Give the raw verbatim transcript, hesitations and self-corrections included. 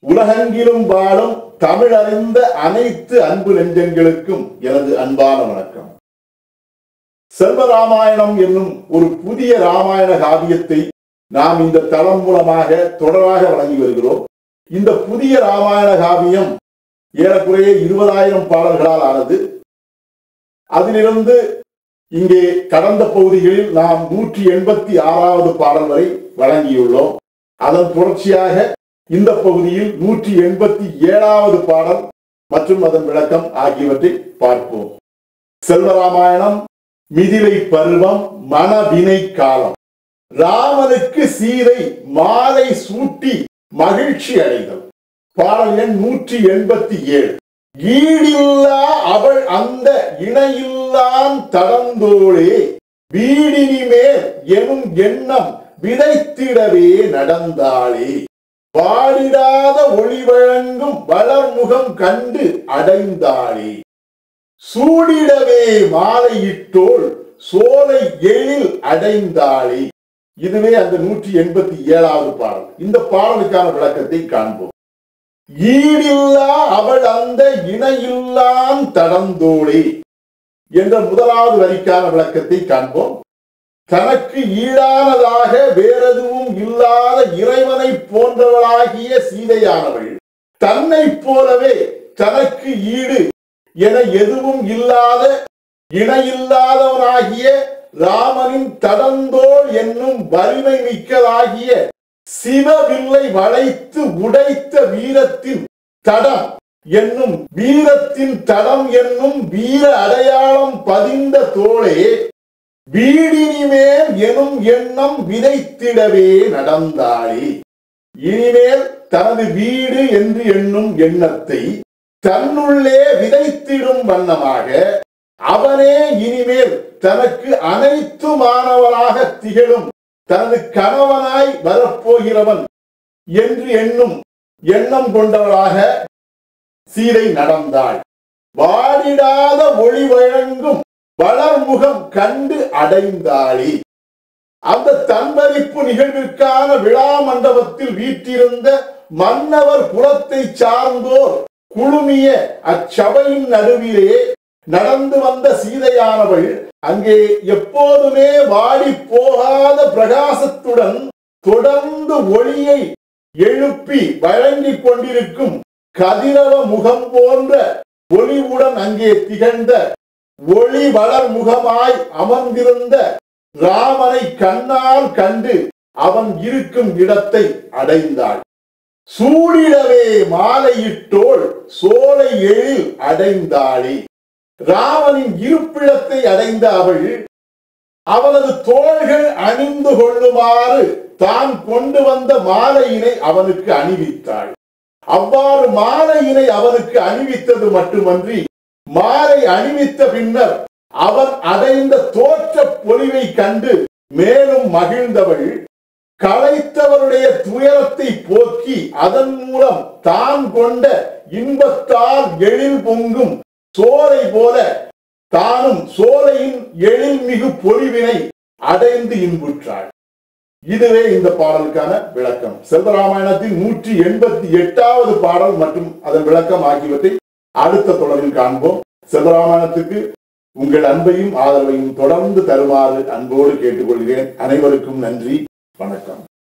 உலகெங்கிலும் வாழும் தமிழ் அறிந்த அனைத்து அன்பு நெஞ்சங்களுக்கும் எனது அன்பான வணக்கம். செல்வராமாயணம் என்னும் ஒரு புதிய ராமாயண காவியத்தை நாம் இந்த தளம் மூலமாக தொடராக வழங்கி வருகிறோம். இந்த புதிய ராமாயண காவியம் ஏறக்குறைய இருபதாயிரம் பாடல்களால் ஆனது. அதிலிருந்து இங்கே கடந்த பகுதிகளில் நாம் நூற்றி எண்பத்தி ஆறாவது பாடல் வரை வழங்கியுள்ளோம். அதன் தொடர்ச்சியாக இந்த பகுதியில் நூற்றி எண்பத்தி ஏழாவது பாடல் மற்றும் அதன் விளக்கம் ஆகியவற்றை பார்ப்போம். செல்வராமாயணம் மிதிலை பருவம் மனவினை காலம். ராமனுக்கு சீதை மாலை சூட்டி மகிழ்ச்சி அடைதல். பாடல் எண் நூற்றி எண்பத்தி ஏழு. ஈடில்லா அவள் அந்த இணையில்லான் தடந்தோளே வீடினி மேல் எனும் எண்ணம் விதைத்திடவே நடந்தாளே. வாடிடாத ஒளி வழங்கும் வளர்முகம் கண்டு அடைந்தாளே. சூடிடவே மாலையிட்டோள் சோலை எழில் அடைந்தாளே. இதுவே அந்த நூற்றி எண்பத்தி ஏழாவது பாடல். இந்த பாடலுக்கான விளக்கத்தை காண்போம். ஈடில்லா அவள் அந்த இணையில்லான் தடந்தோளே என்ற முதலாவது வரிக்கான விளக்கத்தை காண்போம். தனக்கு ஈடானதாக வேறெதுவும் இல்லாத இறைவனை போன்றவளாகிய சீதையானவள் தன்னை போலவே தனக்கு ஈடு என எதுவும் இல்லாத இணையில்லாதவனாகிய ராமனின் தடந்தோள் என்னும் வலிமை மிக்கதாகிய சிவவில்லை வளைத்து உடைத்த வீரத்தின் தடம் என்னும் வீரத்தின் தடம் என்னும் வீர அடையாளம் பதிந்த தோளே வீடினி மேல் எனும் எண்ணம் விதைத்திடவே நடந்தாளே. இனிமேல் தனது வீடு என்று எண்ணும் எண்ணத்தை தன்னுள்ளே விதைத்திடும் வண்ணமாக அவனே இனிமேல் தனக்கு அனைத்துமானவனாக திகழும் தனது கணவனாய் வரப்போகிறவன் என்று எண்ணும் எண்ணம் கொண்டவளாக சீதை நடந்தாள். வாடிடாத ஒளி வழங்கும் வளர்முகம் கண்டு அடைந்தாளே. அந்த தன்வரிப்பு நிகழ்விற்கான விழா மண்டபத்தில் வீற்றிருந்த மன்னவர் குலத்தை சார்ந்தோர் குழுமிய அச்சபையின் நடுவிலே நடந்து வந்த சீதையானவள் அங்கே எப்போதுமே வாடி போகாத பிரகாசத்துடன் தொடர்ந்து ஒளியை எழுப்பி வழங்கிக் கொண்டிருக்கும் கதிரவ முகம் போன்ற ஒளிவுடன் அங்கே திகழ்ந்த ஒளி வளர் முகமாய் அமர்ந்திருந்த ராமனை கண்ணால் கண்டு அவன் இருக்கும் இடத்தை அடைந்தாள். சூடிடவே மாலையிட்டோள் சோலை எழில் அடைந்தாளே. ராமனின் இருப்பிடத்தை அடைந்த அவள் அவனது தோள்கள் அணிந்து கொள்ளுமாறு தான் கொண்டு வந்த மாலையினை அவனுக்கு அணிவித்தாள். அவ்வாறு மாலையினை அவனுக்கு அணிவித்தது மட்டுமன்றி மாலை அணிவித்த பின்னர் அவன் அடைந்த தோற்ற பொலிவை கண்டு மேலும் மகிழ்ந்தவள் களைத்தவருடைய துயரத்தை போக்கி அதன் மூலம் தான் கொண்ட இன்பத்தால் எழில் பொங்கும் சோலை போல தானும் சோலையின் எழில் மிகு பொலிவினை அடைந்து இன்புற்றாள். இதுவே இந்த பாடலுக்கான விளக்கம். செல்வராமாயணத்தின் நூற்றி எண்பத்தி எட்டாவது பாடல் மற்றும் அதன் விளக்கம் ஆகியவற்றை அடுத்த தொடரில் காண்போம். செல்வராமாயணத்துக்கு உங்கள் அன்பையும் ஆதரவையும் தொடர்ந்து தருமாறு அன்போடு கேட்டுக்கொள்கிறேன். அனைவருக்கும் நன்றி, வணக்கம்.